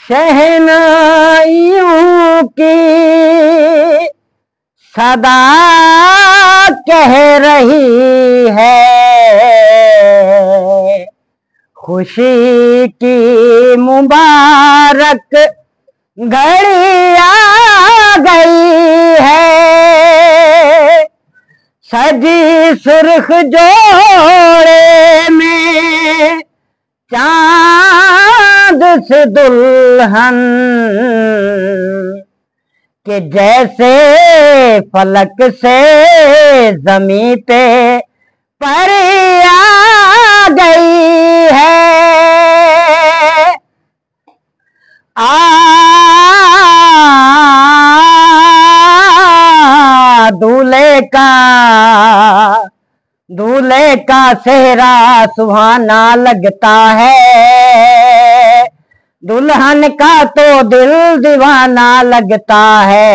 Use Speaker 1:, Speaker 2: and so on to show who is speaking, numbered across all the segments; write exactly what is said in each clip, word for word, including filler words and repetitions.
Speaker 1: शहनाइयों की सदा कह रही है, खुशी की मुबारक घड़ी आ गई है। सजी सुर्ख जोड़े में चांद से दुल्हन के जैसे फलक से जमी पे परी आ गई है। आ दूल्हे का दूल्हे का सेहरा सुहाना लगता है, दुल्हन का तो दिल दीवाना लगता है।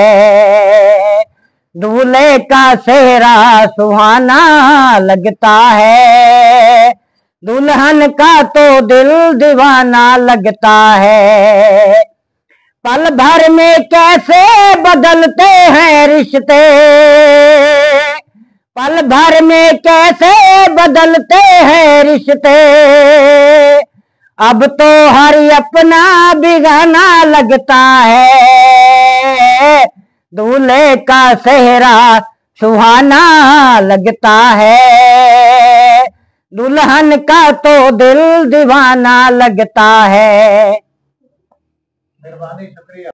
Speaker 1: दूल्हे का सेहरा सुहाना लगता है, दुल्हन का तो दिल दीवाना लगता है। पल भर में कैसे बदलते हैं रिश्ते, पल भर में कैसे बदलते हैं रिश्ते। अब तो हर अपना बिगाना लगता है, दूल्हे का सेहरा सुहाना लगता है, दुल्हन का तो दिल दीवाना लगता है। मेहरबानी, शुक्रिया।